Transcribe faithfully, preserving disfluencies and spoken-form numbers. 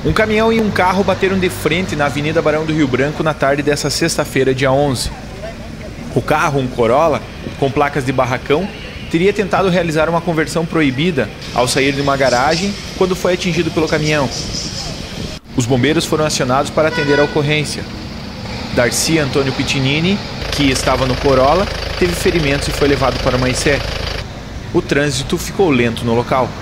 Um caminhão e um carro bateram de frente na Avenida Barão do Rio Branco na tarde dessa sexta-feira, dia onze. O carro, um Corolla, com placas de barracão, teria tentado realizar uma conversão proibida ao sair de uma garagem quando foi atingido pelo caminhão. Os bombeiros foram acionados para atender a ocorrência. Darcy Antônio Pitinini, que estava no Corolla, teve ferimentos e foi levado para o Maicé. O trânsito ficou lento no local.